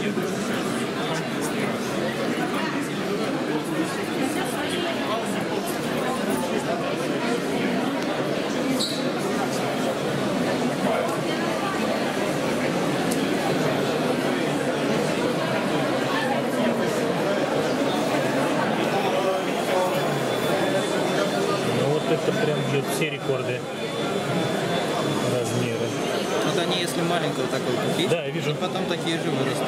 Это прям бьет все рекорды размера. Вот они, если маленького такого купить, да, я вижу. и потом такие же вырастут.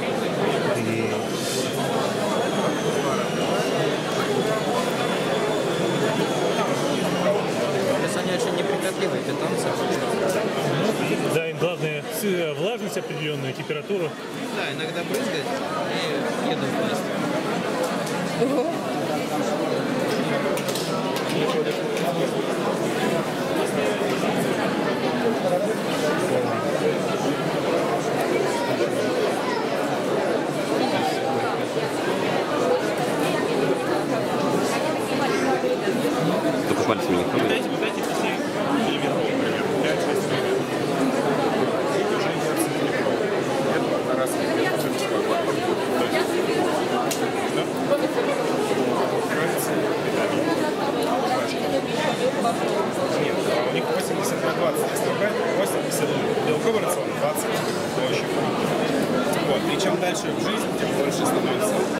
То есть они очень неприхотливые питомцы. Да, им главное влажность определенную, температуру. Да, иногда брызгать и еду класть. Только пальцами не ходит. Нет, у них 80 на 20, если брать 80 белковый рацион, 20 овощей. Вот, и чем дальше в жизнь, тем больше становится